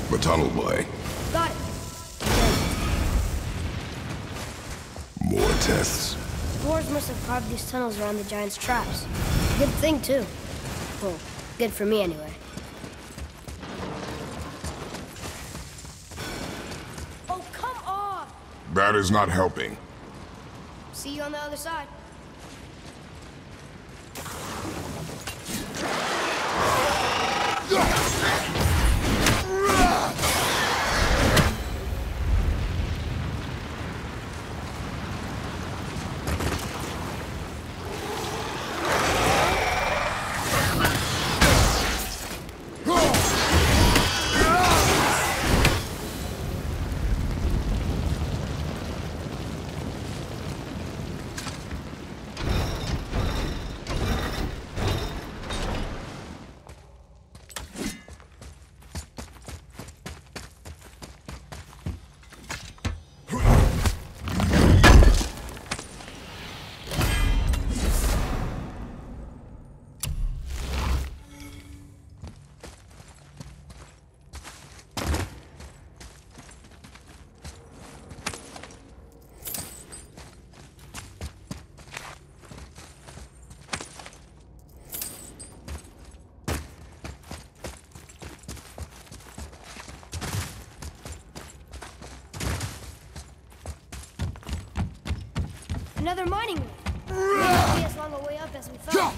The tunnel boy. Got it. More tests. Dwarves must have carved these tunnels around the giant's traps. Good thing, too. Well, good for me, anyway. Oh, come on! That is not helping. See you on the other side. Another mining rig. It won't be as long a way up as we thought.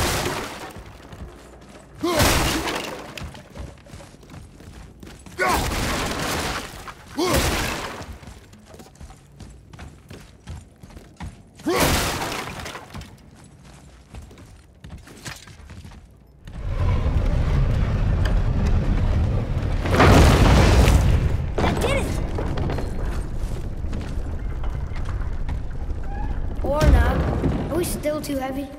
That did it! Or not. Are we still too heavy?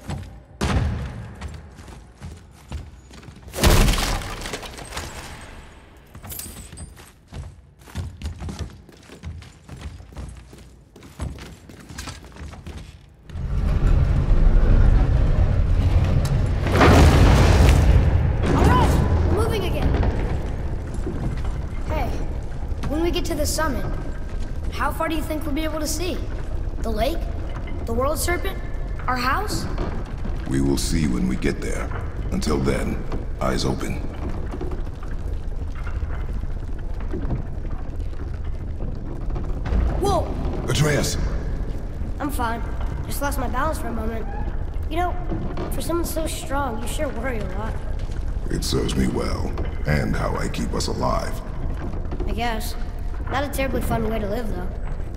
Alright, we're moving again. Hey, when we get to the summit, how far do you think we'll be able to see? The lake? The world serpent? Our house? We will see when we get there. Until then, eyes open. Whoa! Atreus! I'm fine. Just lost my balance for a moment. You know, for someone so strong, you sure worry a lot. It serves me well, and how I keep us alive. I guess. Not a terribly fun way to live, though.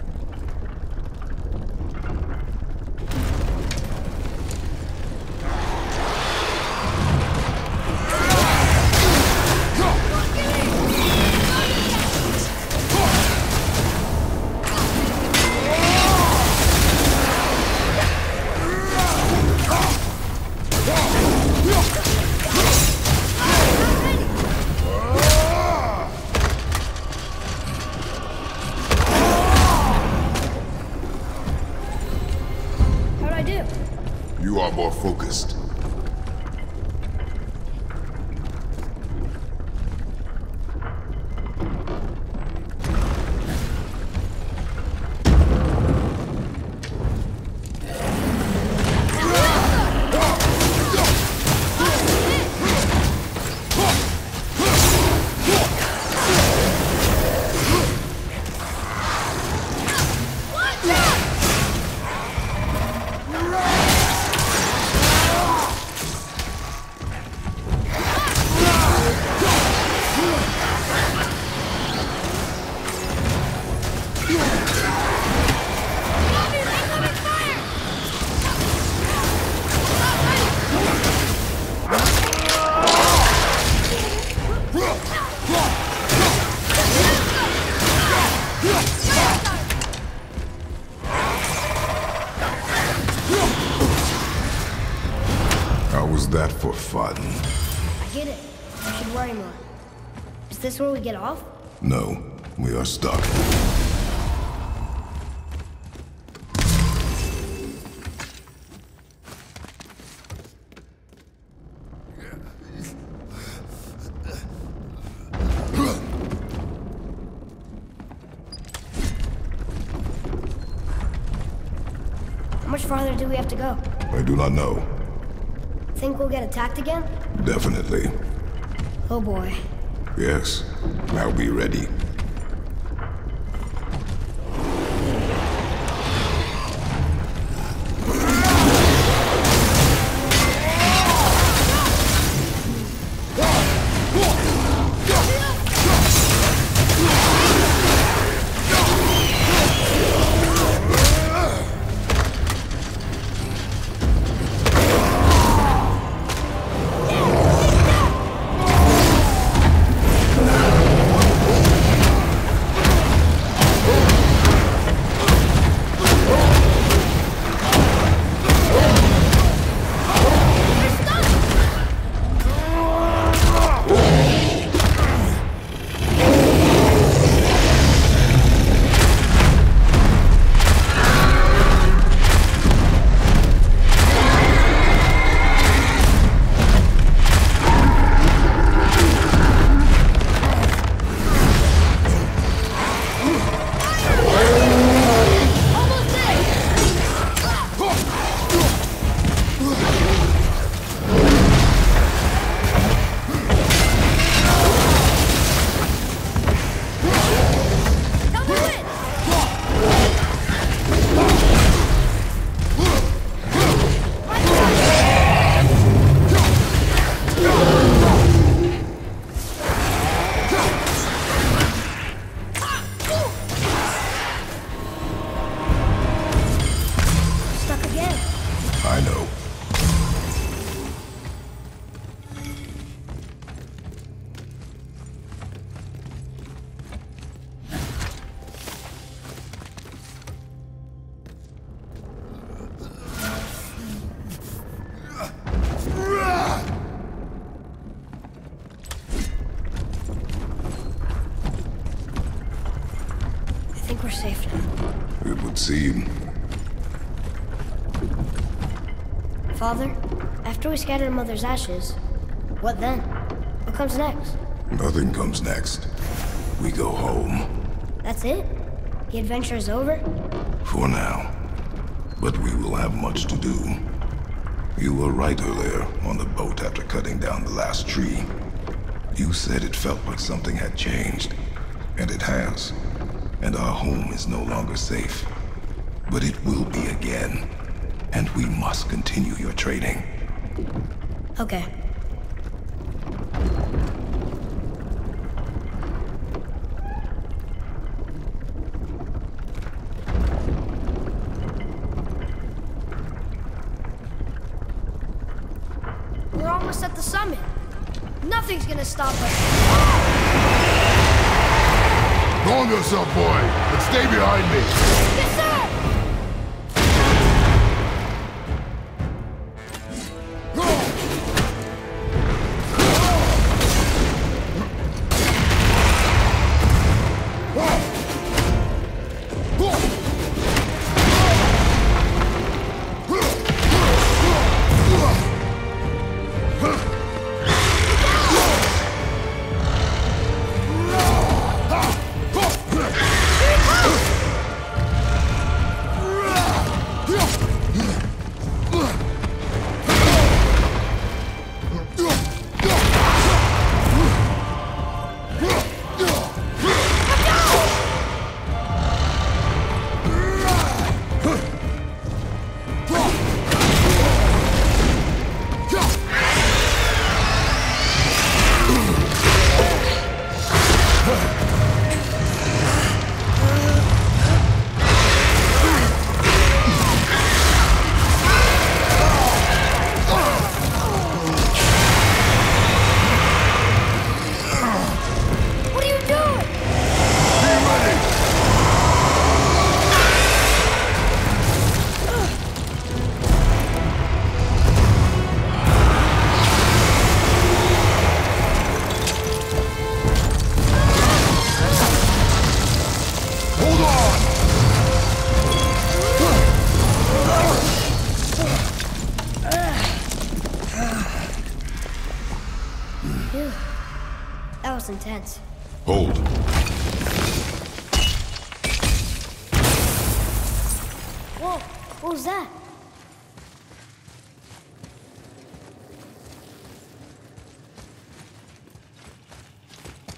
You are more focused. That for fun. I get it. I should worry more. Is this where we get off? No, we are stuck. farther do we have to go? I do not know. Think we'll get attacked again? Definitely. Oh boy. Yes. Now be ready. We're safe now. It would seem. Father, after we scatter Mother's ashes, what then? What comes next? Nothing comes next. We go home. That's it? The adventure is over? For now. But we will have much to do. You were right earlier on the boat after cutting down the last tree. You said it felt like something had changed. And it has. And our home is no longer safe. But it will be again. And we must continue your training. Okay. We're almost at the summit. Nothing's gonna stop us. Calm yourself, boy, and stay behind me. Yes, sir! That was intense. Hold. Whoa, what was that?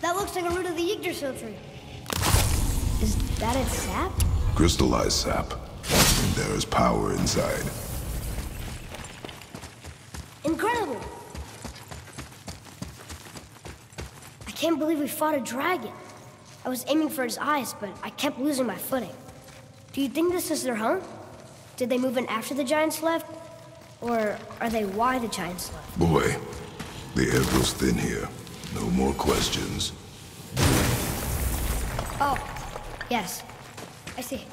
That looks like a root of the Yggdrasil tree. Is that its sap? Crystallized sap. And there is power inside. Incredible! I can't believe we fought a dragon. I was aiming for his eyes, but I kept losing my footing. Do you think this is their home? Did they move in after the giants left? Or are they why the giants left? Boy, the air grows thin here. No more questions. Oh, yes. I see.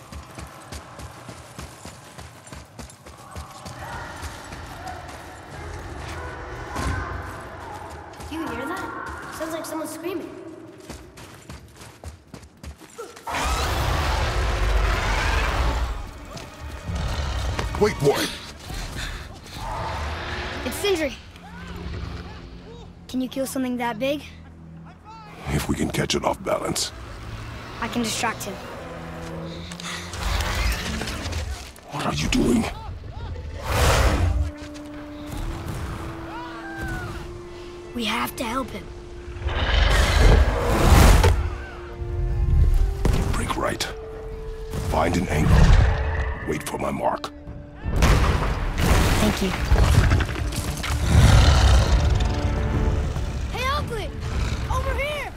Do you hear that? Sounds like someone screaming. Wait, boy! It's Sindri. Can you kill something that big? If we can catch it off balance. I can distract him. What are you doing? We have to help him. Break right. Find an angle. Wait for my mark. Thank you. Hey, Ugly! Over here!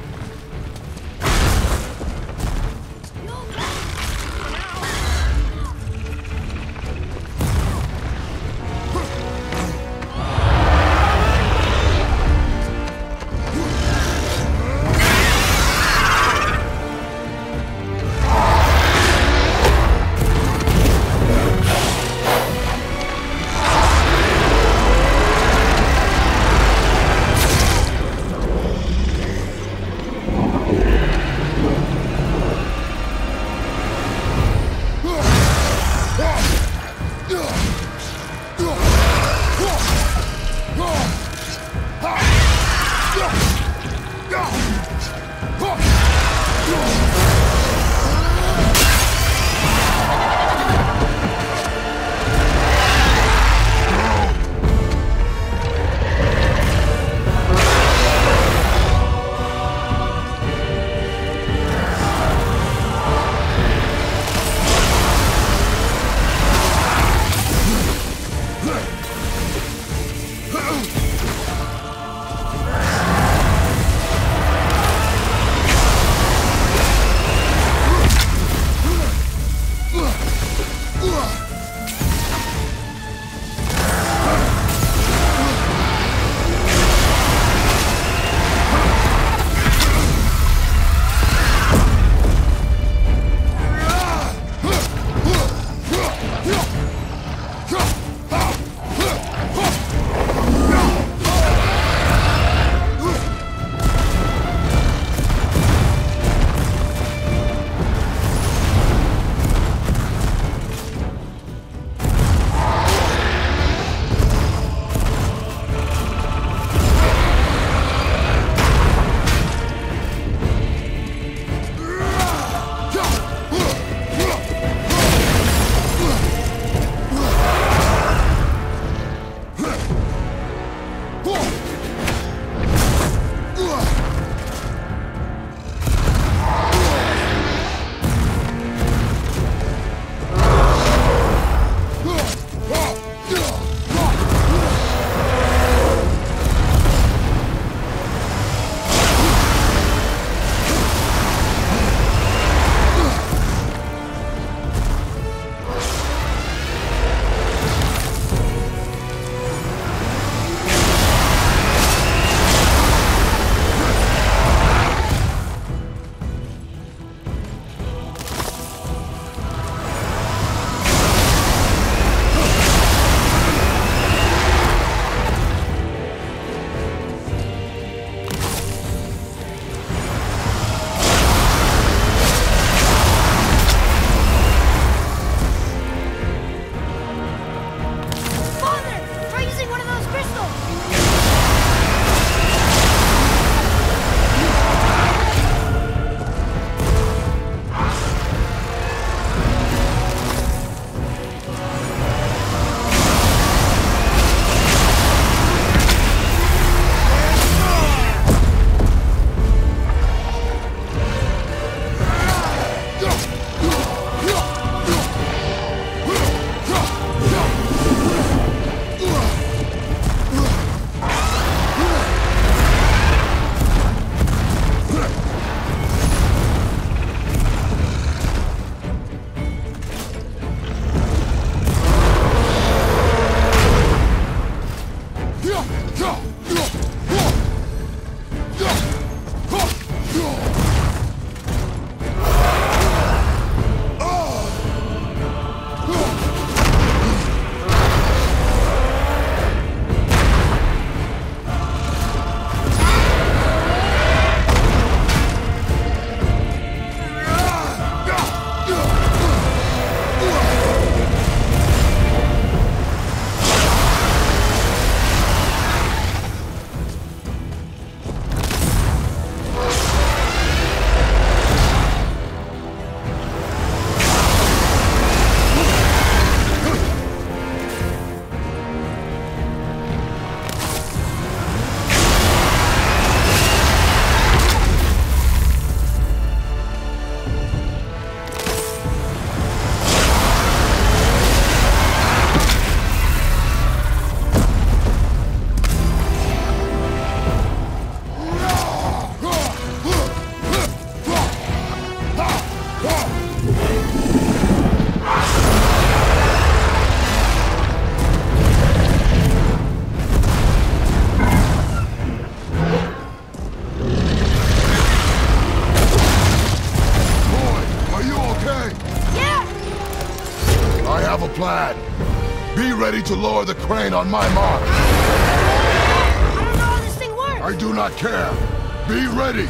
plan. Be ready to lower the crane on my mark. I don't know how this thing works! I do not care. Be ready!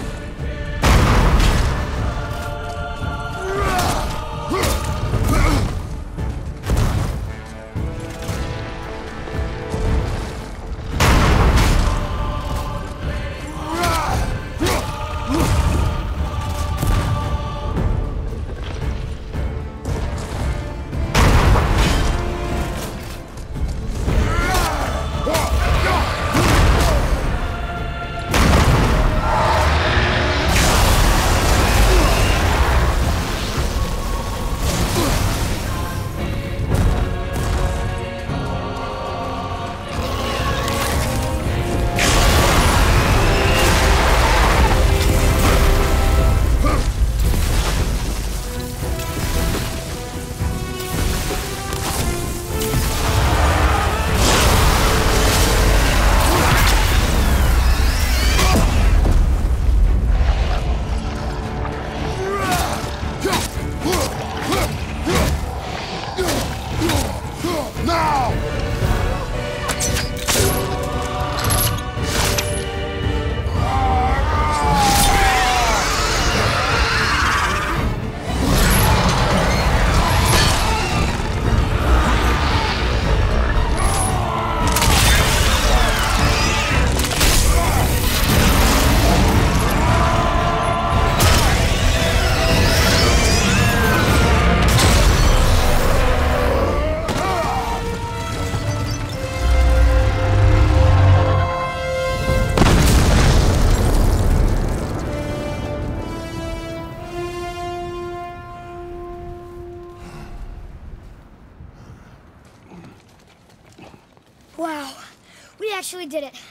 Wow, we actually did it.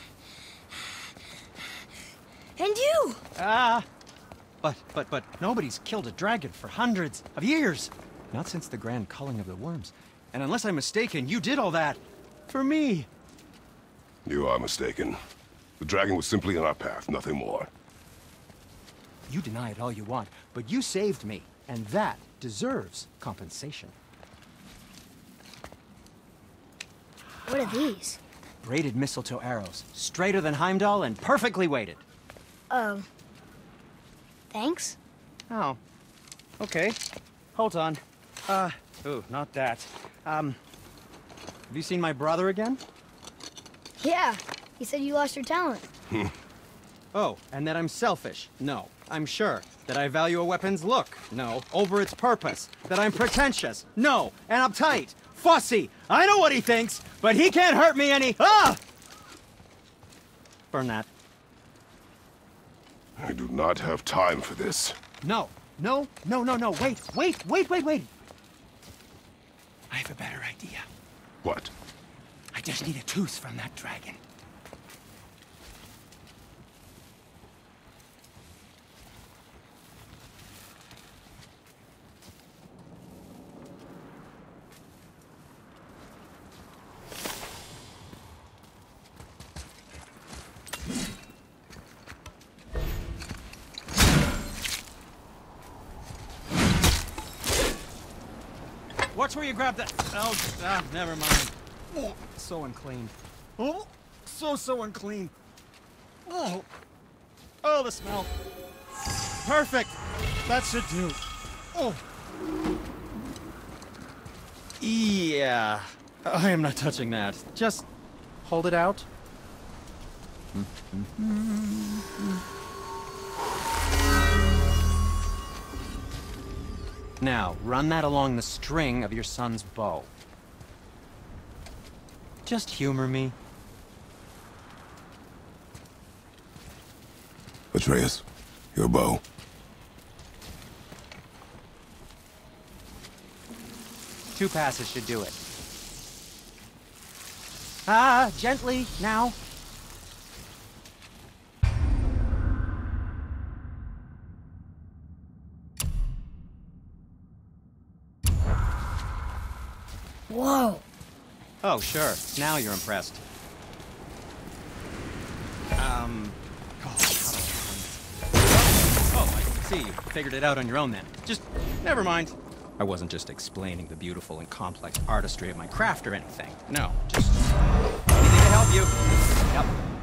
And you! But nobody's killed a dragon for hundreds of years. Not since the grand culling of the worms. And unless I'm mistaken, you did all that for me. You are mistaken. The dragon was simply in our path, nothing more. You deny it all you want, but you saved me, and that deserves compensation. What are these? Braided mistletoe arrows, straighter than Heimdall and perfectly weighted. Oh. Thanks? Oh. Okay. Hold on. Ooh, not that. Have you seen my brother again? Yeah, he said you lost your talent. Oh, and that I'm selfish? No, I'm sure. That I value a weapon's look? No, over its purpose. That I'm pretentious? No, and uptight, fussy. I know what he thinks, but he can't hurt me any. Ah! Burn that. I do not have time for this. No. Wait. I have a better idea. What? I just need a tooth from that dragon. Watch where you grab that. Oh, never mind. Oh, so unclean. Oh, so unclean. Oh, the smell. Perfect. That should do. Oh. Yeah. I am not touching that. Just hold it out. Now, run that along the string of your son's bow. Just humor me. Atreus, your bow. Two passes should do it. Gently, now. Whoa. Oh, sure. Now you're impressed. Oh, I see. You figured it out on your own then. Just, never mind. I wasn't just explaining the beautiful and complex artistry of my craft or anything. No, just anything to help you. Yep.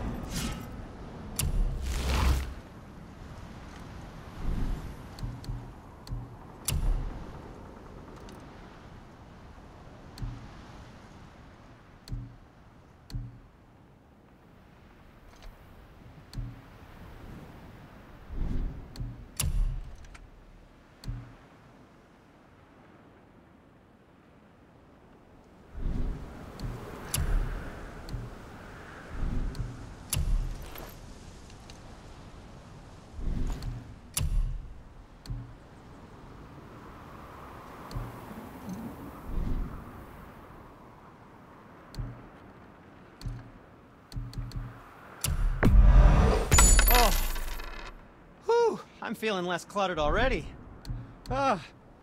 I'm feeling less cluttered already. Ah.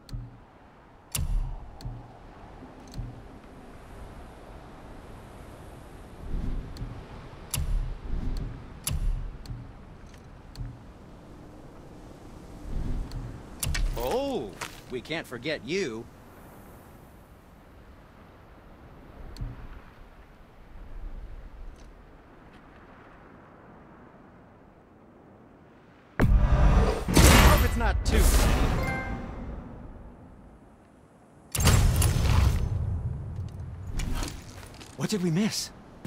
Oh, we can't forget you. Not too. What did we miss?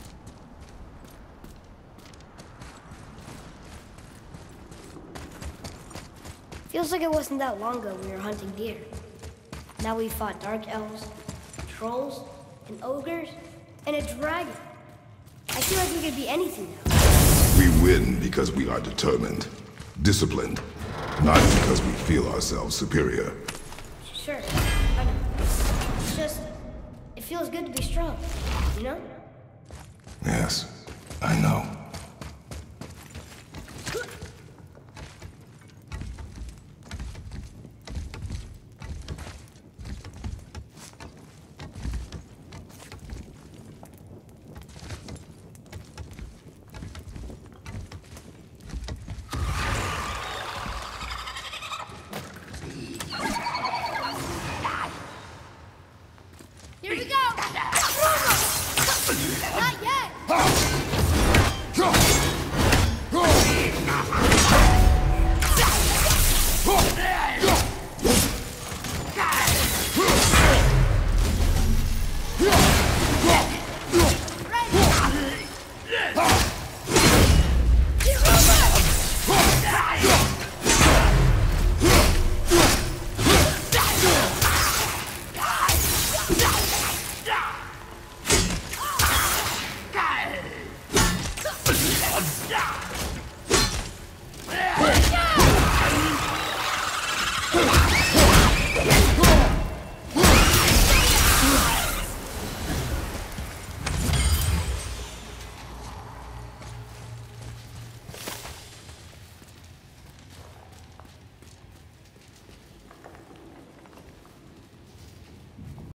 Feels like it wasn't that long ago we were hunting deer. Now we fought dark elves, trolls, and ogres, and a dragon. I feel like we could be anything now. We win because we are determined, disciplined, not because we feel ourselves superior. Sure, I know. It's just, it feels good to be strong, you know? Yes, I know.